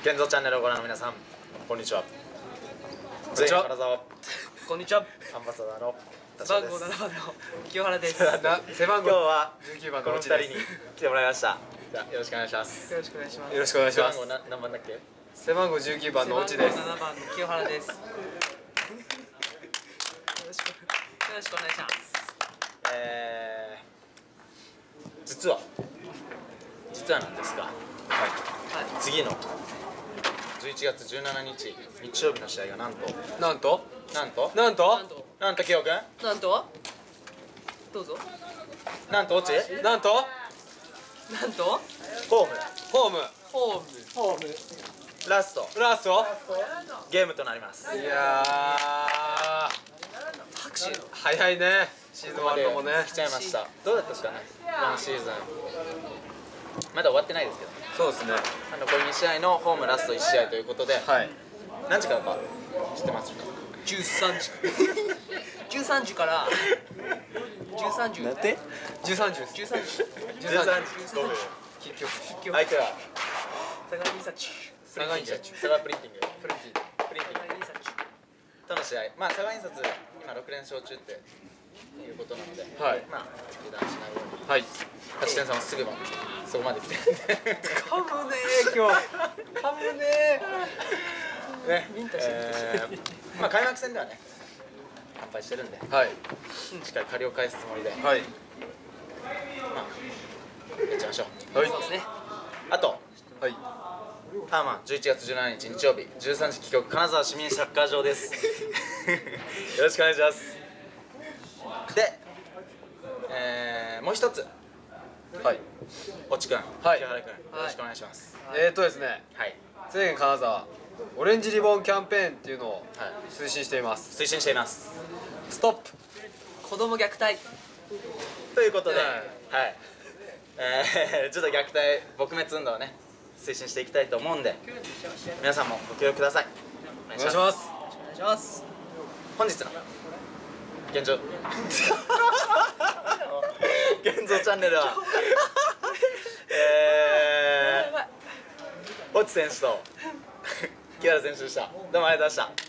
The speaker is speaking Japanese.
現像チャンネルをご覧の皆さん、こんにちは。 こんにちは。 金沢こんにちは。 アンバサダーの背番号7番の清原です。 背番号今日は 19番この2 の落ちです。 人に来てもらいました。じゃあよろしくお願いします。 よろしくお願いします。 よろしくお願いします。何番だっけ？ 背番号19番の落ちです。背番号7番の清原です。よろしくお願いします。 実はなんですが、はい、次の11月17日日曜日の試合がなんとキヨくんどうぞ。 なんとオチなんとホームラストゲームとなります。 いやー、拍手早いね。シーズン1のもね来ちゃいました。どうだったですかね、今シーズン。まだ終わってないですけど、 そうですね。 残り2試合のホームラスト1試合ということで、 はい、 何時からか知ってますか ？13時から13時なんて 13時です。 5分。相手は相模サチ佐賀プリンティングとの試合。まあ佐賀印刷今6連勝中っていうことなので、 はい、 まあ油断しないように、 はい、 勝ち点差もすぐそこまで来てるんで噛むねー今日噛むねーね。まあ開幕戦ではね完敗してるんで、 はい、 しっかり借りを返すつもりで、 はい、 まあやっちゃいましょう。 はい、そうですね。 あと、 はい、 まあ11月17日日曜日13時帰国、金沢市民サッカー場ですよろしくお願いします。で、もう一つ、 はい、 越智くん、 はい、 清原くん、よろしくお願いします。 ですね、 はい、 津堅金沢オレンジリボンキャンペーンっていうのを推進しています。 推進しています。 ストップ子供虐待ということで、はい、ちょっと虐待撲滅運動をね推進していきたいと思うんで、皆さんもご協力ください。 お願いします。お願いします。 本日の現状現像チャンネルは越智選手と木原選手でした。どうもありがとうございました。